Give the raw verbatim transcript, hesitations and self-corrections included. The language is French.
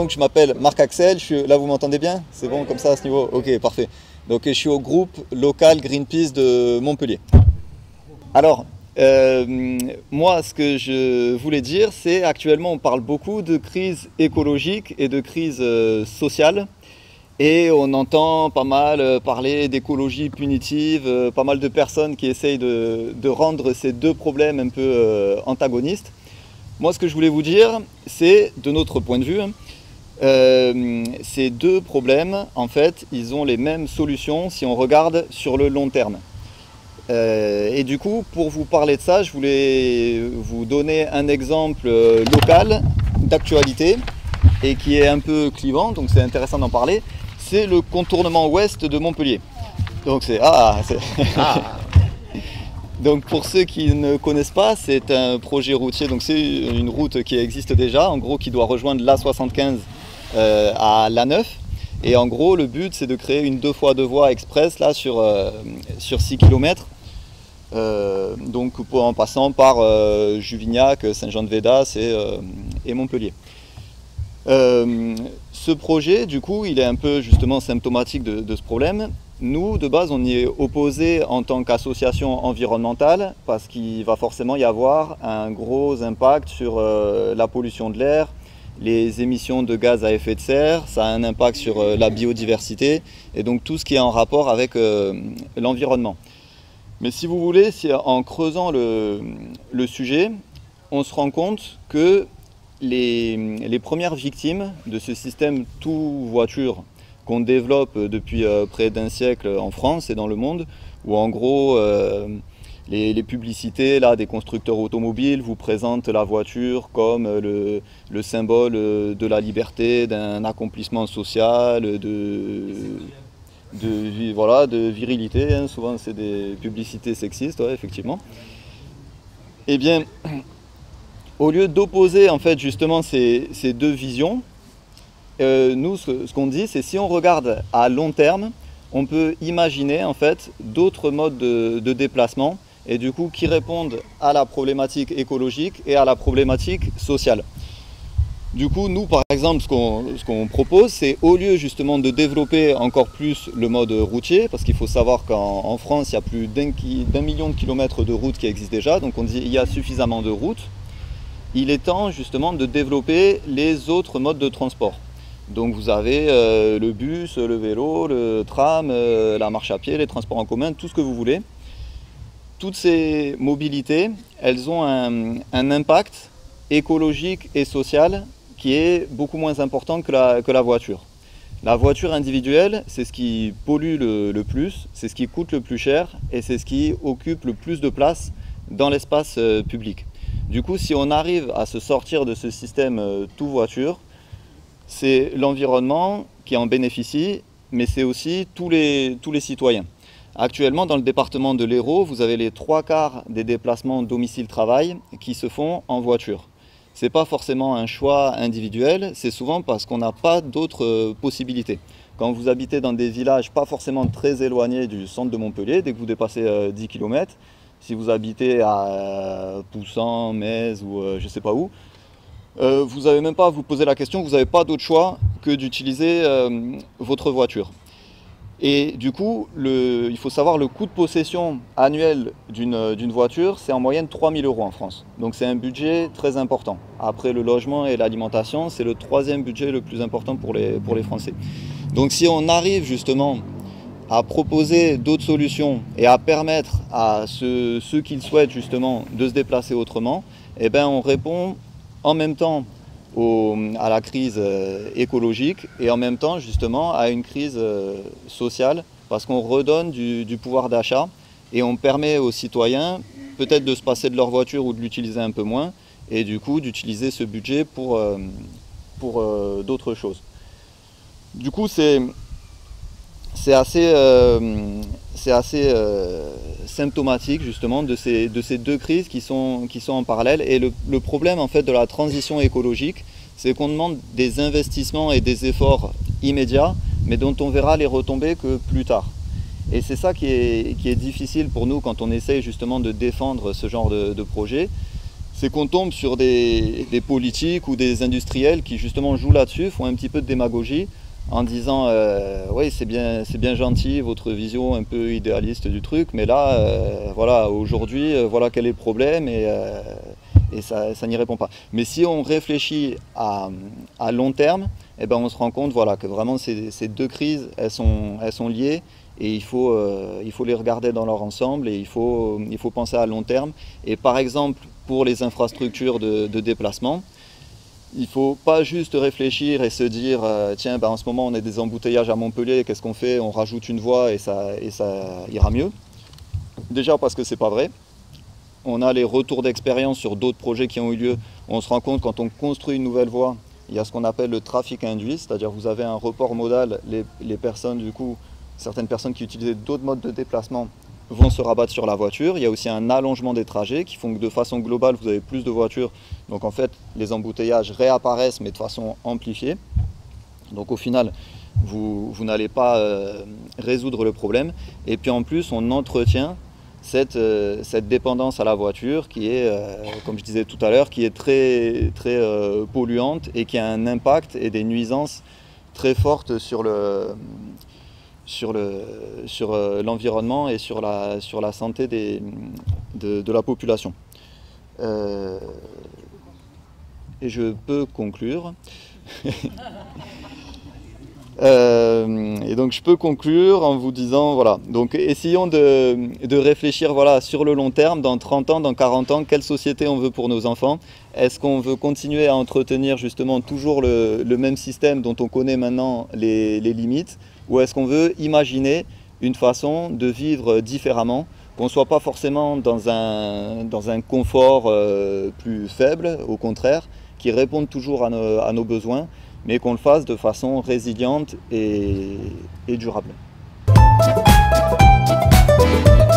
donc je m'appelle Marc Axel, je suis, là vous m'entendez bien? C'est bon comme ça à ce niveau? Ok, parfait. Donc je suis au groupe local Greenpeace de Montpellier. Alors, euh, moi ce que je voulais dire, c'est actuellement on parle beaucoup de crise écologique et de crise euh, sociale. Et on entend pas mal parler d'écologie punitive, euh, pas mal de personnes qui essayent de, de rendre ces deux problèmes un peu euh, antagonistes. Moi, ce que je voulais vous dire, c'est, de notre point de vue, euh, ces deux problèmes, en fait, ils ont les mêmes solutions si on regarde sur le long terme. Euh, et du coup, pour vous parler de ça, je voulais vous donner un exemple local d'actualité et qui est un peu clivant, donc c'est intéressant d'en parler. C'est le contournement ouest de Montpellier. Donc c'est ah, ah. Donc pour ceux qui ne connaissent pas, c'est un projet routier. Donc c'est une route qui existe déjà, en gros qui doit rejoindre l'A soixante-quinze euh, à l'A neuf. Et en gros le but c'est de créer une deux fois deux voies express là sur euh, sur six kilomètres. Euh, donc en passant par euh, Juvignac, Saint-Jean-de-Védas et, euh, et Montpellier. Euh, ce projet, du coup, il est un peu justement symptomatique de, de ce problème. Nous, de base, on y est opposé en tant qu'association environnementale parce qu'il va forcément y avoir un gros impact sur euh, la pollution de l'air, les émissions de gaz à effet de serre, ça a un impact sur euh, la biodiversité et donc tout ce qui est en rapport avec euh, l'environnement. Mais si vous voulez, si, en creusant le, le sujet, on se rend compte que Les, les premières victimes de ce système tout voiture qu'on développe depuis euh, près d'un siècle en France et dans le monde, où en gros euh, les, les publicités là, des constructeurs automobiles vous présentent la voiture comme le, le symbole de la liberté, d'un accomplissement social, de, de, voilà, de virilité, hein. Souvent c'est des publicités sexistes, ouais, effectivement. Eh bien, au lieu d'opposer en fait justement ces, ces deux visions, euh, nous ce, ce qu'on dit c'est si on regarde à long terme, on peut imaginer en fait d'autres modes de, de déplacement et du coup qui répondent à la problématique écologique et à la problématique sociale. Du coup nous par exemple ce qu'on ce qu'on propose c'est au lieu justement de développer encore plus le mode routier, parce qu'il faut savoir qu'en en France il y a plus d'un d'un million de kilomètres de routes qui existent déjà, donc on dit il y a suffisamment de routes. Il est temps justement de développer les autres modes de transport. Donc vous avez euh, le bus, le vélo, le tram, euh, la marche à pied, les transports en commun, tout ce que vous voulez. Toutes ces mobilités, elles ont un, un impact écologique et social qui est beaucoup moins important que la, que la voiture. La voiture individuelle, c'est ce qui pollue le, le plus, c'est ce qui coûte le plus cher et c'est ce qui occupe le plus de place dans l'espace euh, public. Du coup, si on arrive à se sortir de ce système euh, tout voiture, c'est l'environnement qui en bénéficie, mais c'est aussi tous les, tous les citoyens. Actuellement, dans le département de l'Hérault, vous avez les trois quarts des déplacements domicile-travail qui se font en voiture. Ce n'est pas forcément un choix individuel, c'est souvent parce qu'on n'a pas d'autres euh, possibilités. Quand vous habitez dans des villages pas forcément très éloignés du centre de Montpellier, dès que vous dépassez euh, dix kilomètres, si vous habitez à euh, Poussan, Metz ou euh, je ne sais pas où, euh, vous n'avez même pas à vous poser la question, vous n'avez pas d'autre choix que d'utiliser euh, votre voiture. Et du coup, le, il faut savoir le coût de possession annuel d'une d'une voiture, c'est en moyenne trois mille euros en France. Donc c'est un budget très important. Après le logement et l'alimentation, c'est le troisième budget le plus important pour les, pour les Français. Donc si on arrive justement à proposer d'autres solutions et à permettre à ceux, ceux qui le souhaitent justement de se déplacer autrement, eh ben on répond en même temps au, à la crise écologique et en même temps justement à une crise sociale parce qu'on redonne du, du pouvoir d'achat et on permet aux citoyens peut-être de se passer de leur voiture ou de l'utiliser un peu moins et du coup d'utiliser ce budget pour, pour d'autres choses. Du coup c'est C'est assez, euh, c'est assez euh, symptomatique justement de ces, de ces deux crises qui sont, qui sont en parallèle. Et le, le problème en fait de la transition écologique, c'est qu'on demande des investissements et des efforts immédiats, mais dont on verra les retombées que plus tard. Et c'est ça qui est, qui est difficile pour nous quand on essaye justement de défendre ce genre de, de projet. c'est qu'on tombe sur des, des politiques ou des industriels qui justement jouent là-dessus, font un petit peu de démagogie en disant euh, oui, c'est bien, c'est bien gentil votre vision un peu idéaliste du truc, mais là euh, voilà, aujourd'hui euh, voilà quel est le problème, et, euh, et ça, ça n'y répond pas. Mais si on réfléchit à, à long terme, eh ben on se rend compte voilà, que vraiment ces, ces deux crises elles sont, elles sont liées, et il faut, euh, il faut les regarder dans leur ensemble, et il faut, il faut penser à long terme. Et par exemple pour les infrastructures de, de déplacement, il ne faut pas juste réfléchir et se dire euh, tiens, ben en ce moment on a des embouteillages à Montpellier, qu'est-ce qu'on fait? On rajoute une voie et ça, et ça ira mieux. Déjà parce que c'est pas vrai. On a les retours d'expérience sur d'autres projets qui ont eu lieu. On se rend compte quand on construit une nouvelle voie, il y a ce qu'on appelle le trafic induit, c'est-à-dire vous avez un report modal, les, les personnes du coup, certaines personnes qui utilisaient d'autres modes de déplacement vont se rabattre sur la voiture. Il y a aussi un allongement des trajets qui font que de façon globale vous avez plus de voitures, donc en fait les embouteillages réapparaissent mais de façon amplifiée. Donc au final vous, vous n'allez pas euh, résoudre le problème, et puis en plus on entretient cette, euh, cette dépendance à la voiture qui est, euh, comme je disais tout à l'heure, qui est très, très euh, polluante et qui a un impact et des nuisances très fortes sur le sur le, sur euh, l'environnement et sur la, sur la santé des, de, de la population. Euh, et je peux conclure. euh, et donc je peux conclure en vous disant, voilà, donc essayons de, de réfléchir voilà, sur le long terme, dans trente ans, dans quarante ans, quelle société on veut pour nos enfants. Est-ce qu'on veut continuer à entretenir justement toujours le, le même système dont on connaît maintenant les, les limites, ou est-ce qu'on veut imaginer une façon de vivre différemment, qu'on ne soit pas forcément dans un, dans un confort euh, plus faible, au contraire, qui réponde toujours à nos, à nos besoins, mais qu'on le fasse de façon résiliente et, et durable.